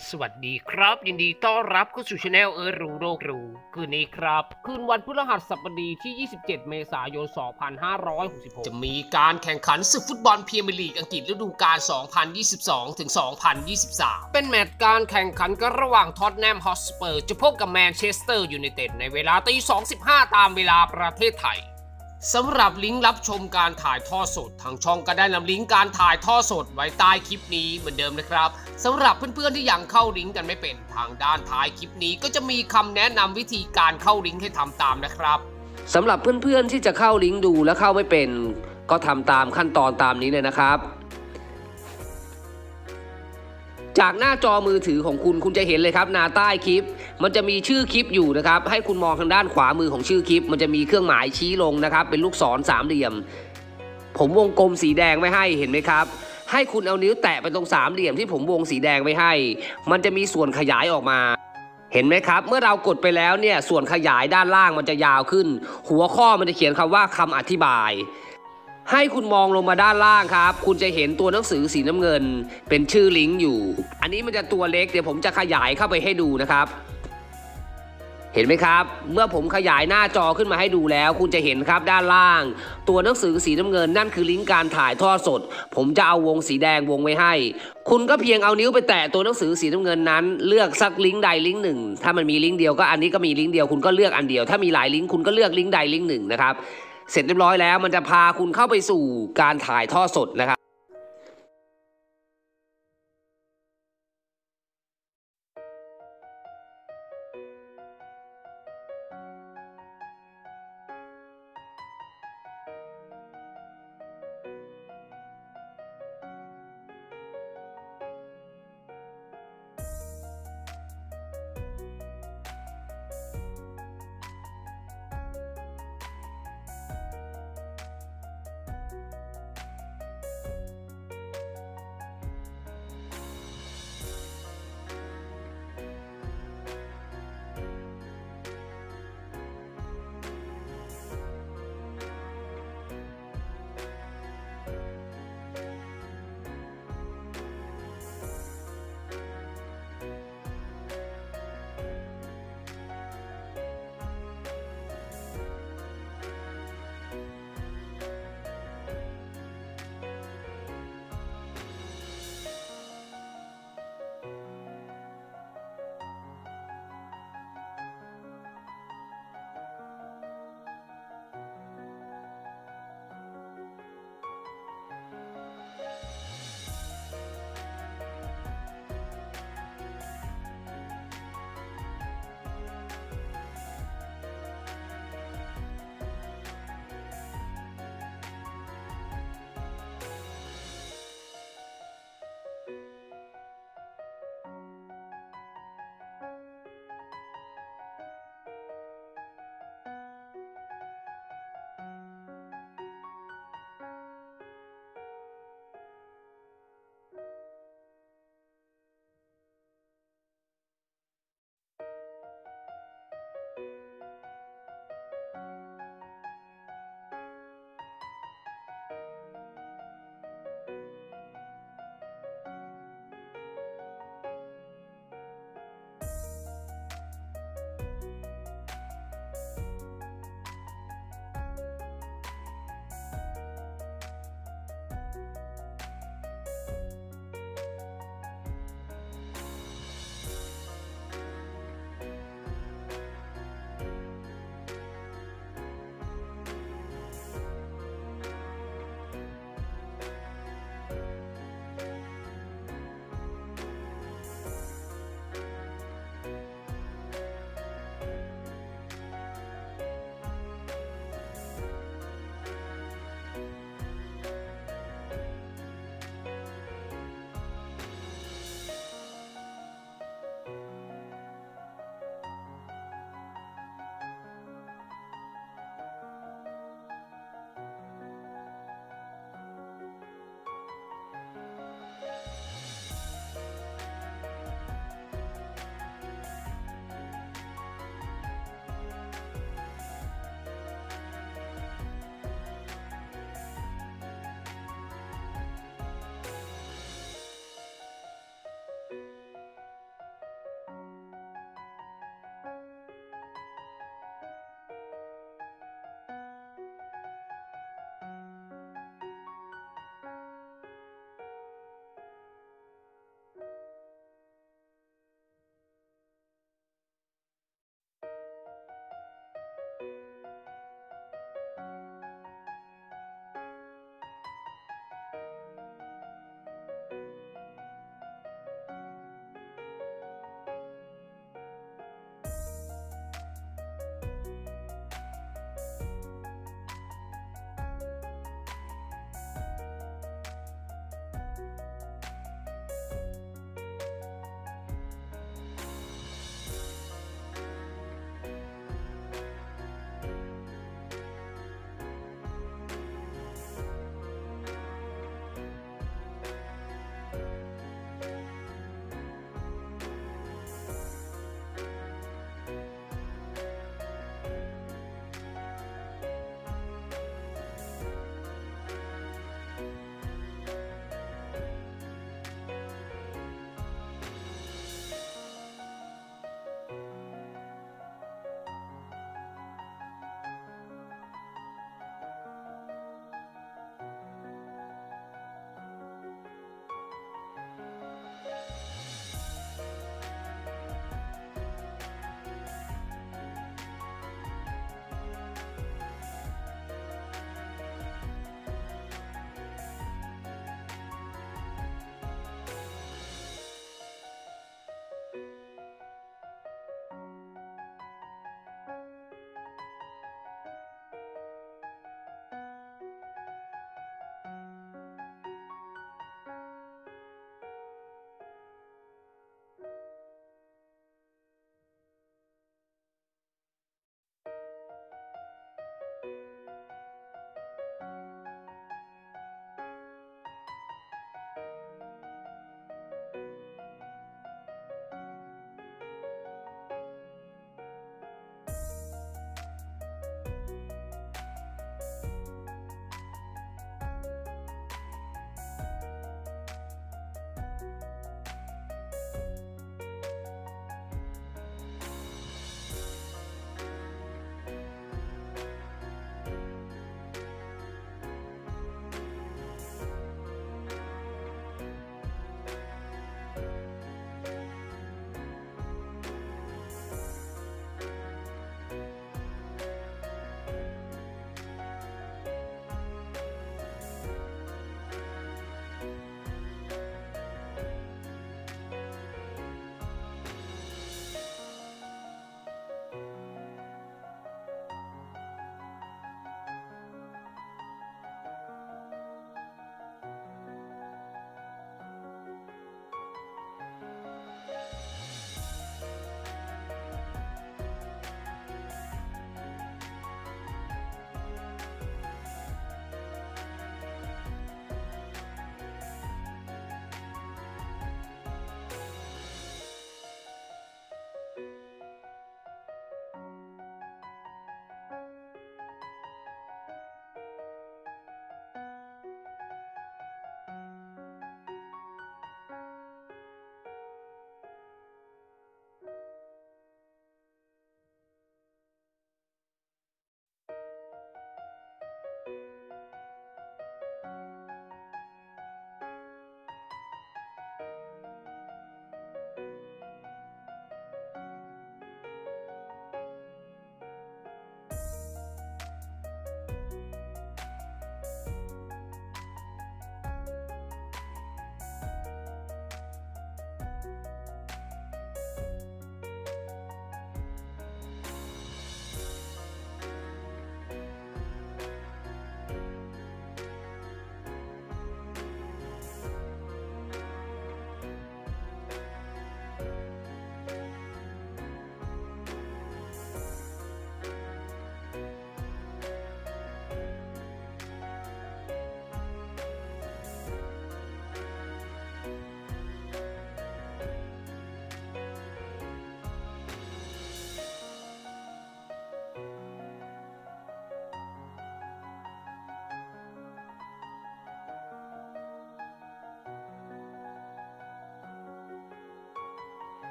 สวัสดีครับยินดีต้อนรับเข้าสู่ช anel รู้โลกรู้คืนนี้ครับคืนวันพฤหัสบดีที่ 27 เมษายน 2566 จะมีการแข่งขันศึกฟุตบอลพรีเมียร์ลีกอังกฤษฤดูกาล 2022 ถึง 2023 เป็นแมตช์การแข่งขันกันระหว่างท็อตแนมฮอตสเปอร์จะพบกับแมนเชสเตอร์ยูไนเต็ดในเวลา 2:15 ตามเวลาประเทศไทยสำหรับลิงก์รับชมการถ่ายทอดสดทางช่องก็ได้นำลิงก์การถ่ายทอดสดไว้ใต้คลิปนี้เหมือนเดิมนะครับสำหรับเพื่อนๆที่ยังเข้าลิงก์กันไม่เป็นทางด้านท้ายคลิปนี้ก็จะมีคำแนะนำวิธีการเข้าลิงก์ให้ทำตามนะครับสำหรับเพื่อนๆที่จะเข้าลิงก์ดูและเข้าไม่เป็นก็ทำตามขั้นตอนตามนี้เลยนะครับจากหน้าจอมือถือของคุณจะเห็นเลยครับหน้าใต้คลิปมันจะมีชื่อคลิปอยู่นะครับให้คุณมองทางด้านขวามือของชื่อคลิปมันจะมีเครื่องหมายชี้ลงนะครับเป็นลูกศรสามเหลี่ยมผมวงกลมสีแดงไว้ให้เห็นไหมครับให้คุณเอานิ้วแตะไปตรงสามเหลี่ยมที่ผมวงสีแดงไว้ให้มันจะมีส่วนขยายออกมาเห็นไหมครับเมื่อเรากดไปแล้วเนี่ยส่วนขยายด้านล่างมันจะยาวขึ้นหัวข้อมันจะเขียนคำว่าคำอธิบายให้คุณมองลงมาด้านล่างครับคุณจะเห็นตัวหนังสือสีน้ำเงินเป็นชื่อลิงก์อยู่อันนี้มันจะตัวเล็กเดี๋ยวผมจะขยายเข้าไปให้ดูนะครับเห็นไหมครับเมื่อผมขยายหน้าจอขึ้นมาให้ดูแล้วคุณจะเห็นครับด้านล่างตัวหนังสือสีน้ำเงินนั่นคือลิงก์การถ่ายทอดสดผมจะเอาวงสีแดงวงไว้ให้คุณก็เพียงเอานิ้วไปแตะตัวหนังสือสีน้ำเงินนั้นเลือกสักลิงก์ใดลิงก์หนึ่งถ้ามันมีลิงก์เดียวก็อันนี้ก็มีลิงก์เดียวคุณก็เลือกอันเดียวถ้ามีหลายลิงก์คุณก็เลือกลิงก์ใดลิงก์หนึ่งนะครับเสร็จเรียบร้อยแล้วมันจะพาคุณเข้าไปสู่การถ่ายทอดสดนะครับ